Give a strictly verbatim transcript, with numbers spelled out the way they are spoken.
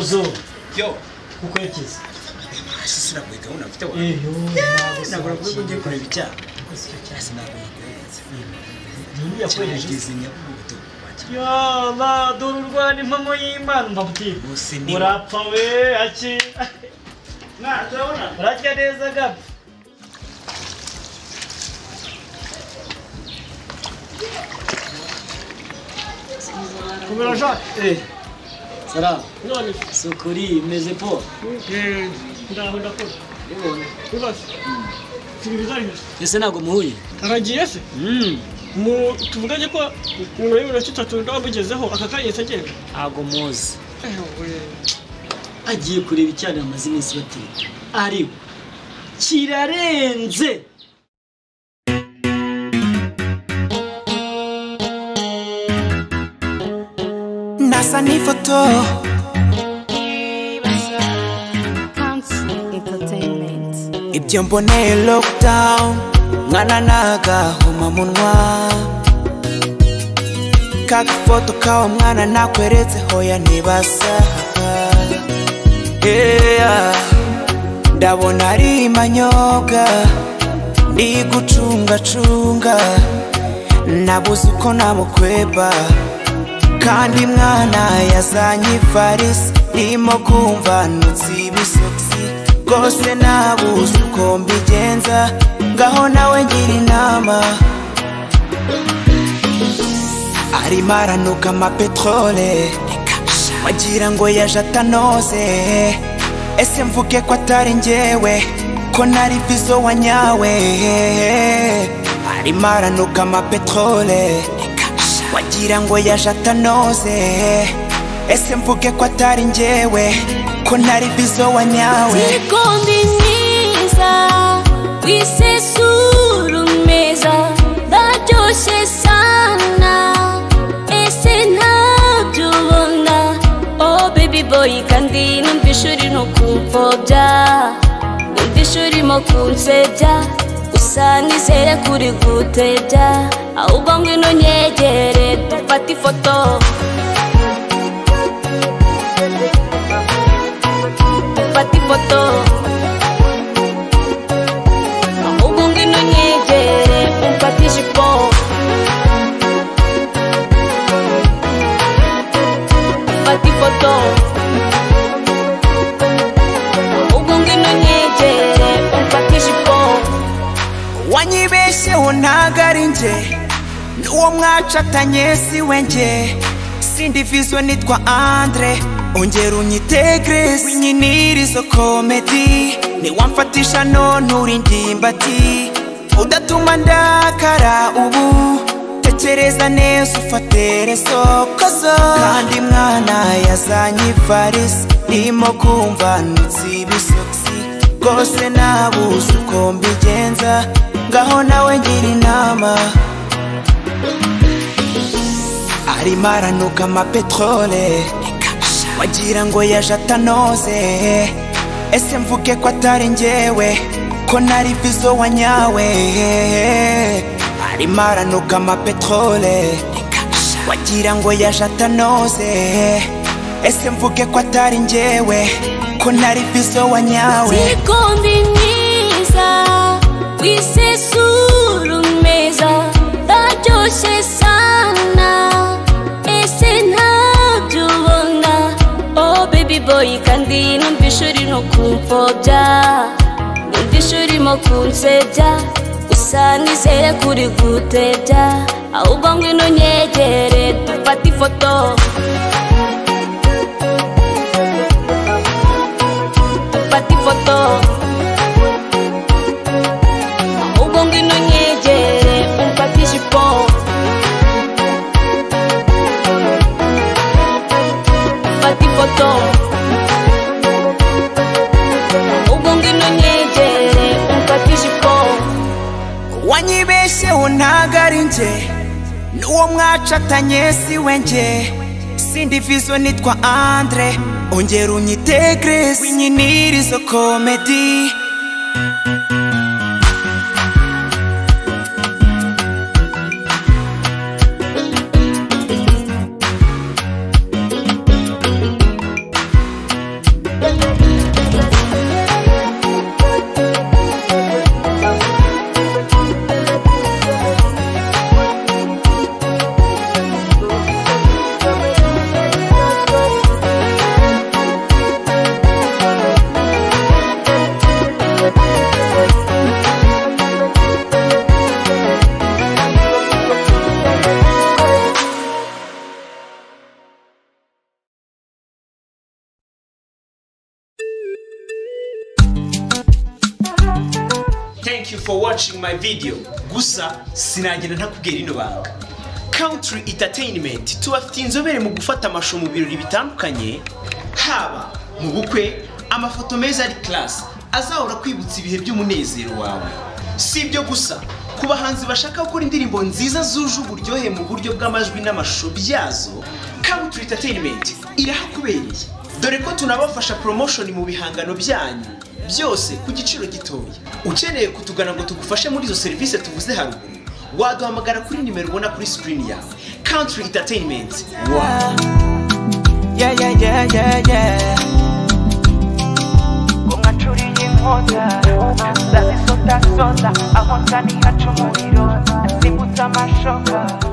Bozo yo uko yakize hasi sinabweka una mfite wa eh yo nagura kuri ngiye kureba icya cyase nabona ni yakwereje izinya ubuto ya la dururwa ni mamo y'Imana mbabuti urapfa we aki na turabona urajya neza gapfa Comment eh Salam none sukuri meze po eh ndaho ndakora yebone ubase tibizanye ese nago muhuye aragiye se mm mu tuvuganye ko mu rero cyitatu ndabugezeho akakanye sagenda ago muzi agiye kureba icyane amazi iminsi batiri ari kirarenze nasa ni foto Entertainment ibyo mboneye lockdown mwana nagahoma munwa kagafoto kawo mwana nakweretse hoya ntibasa yeah. ndabona ari manyobwa ndi gucunga cunga nabuze uko namukweba kandi mwana yazanye ivarisi ndimo kumva nutsi ibisoksi rwose nabuze uko mbigenza ngaho nawe ngira inama arimo aranuka amapetrole wagira ngo yaje atanoze ese mvuge ko atari njyewe ko nari vizo wa nyawe arimo aranuka amapetrole wagira ngo yaje atanoze ese mvuge ko atari njyewe ko nari vizo wa nyawe Zikondi mwiza wisesura umeza ndaryoshe sana ese ntabyo ubona oh baby boy kandi numva ishuri no kumfobya numva ishuri mo kunsebya usa nizere kuri gutebya ahubwo ngwino nyegere dufate ifoto dufate ifoto ahubwo ngwino nyegere umfate ijipo dufate ifoto ahubwo ngwino nyegere umfate ijipo wanyibesheho ntago ari nje n'uwo mwacatanye si we nje sindi vizo nitwa Andre ongera unyitegres winyinirizo komedi niwamfatisha none uri ndimbati udatuma ndakara ubu tekereza neza ufatere sokozo kandi mwana yazanye ivarisi ndimo kumva nutsi ibisoksi rwose nabuze uko mbigenza ngaho nawe ngira inama arimo aranuka amapetrole wagira ngo yaje atanoze ese mvuge ko atari njyewe ko nari vizo wa nyawe arimo aranuka amapetrole wagira ngo yaje atanoze ese mvuge ko atari njyewe ko nari vizo wa nyawe Zikondi mwiza wisesura umeza ndaryoshe sana ese ntabyo ubona oh baby boy kandi numva ishuri no kumfobya numva ishuri mo kunsebya usa nizere kuri gutebya ahubwo ngwino nyegere dufate ifoto dufate ifoto ahubwo ngwino nyegere umfate ijipo dufate ifoto ahubwo ngwino nyegere umfate ijipo wanyibesheho ntago ari nje n'uwo mwacatanye si we nje sindi vizo nitwa Andre ongera unyitegres winyinirizo komedi Thank you for watching my video. Gusa sinagenda ntakubwira ino banga. Country Entertainment tubafitiye inzobere mu gufata amasho mu birori bitandukanye, haba mu bukwe, amafoto meza ari class azahora kwibutsa ibihe by'umunezero wawe. Si ibyo gusa, ku bahanzi bashaka gukora indirimbo nziza zuje uburyohe mu buryo bw'amajwi n'amashusho byazo, Country Entertainment irahakubereye. Dore ko tunabafasha promotion mu bihangano byanyu byose ku giciro gitoya. Ukeneye kutugana ngo tugufashe muri izo service tuvuze haruguru, waduhamagara kuri nimero ubona kuri screen yawe. Country Entertainment. Wow. Yeah yeah yeah yeah yeah. Kumachuri yinkoda, zazi sota sota, ahontani hachumuriro, asibuta mashoka.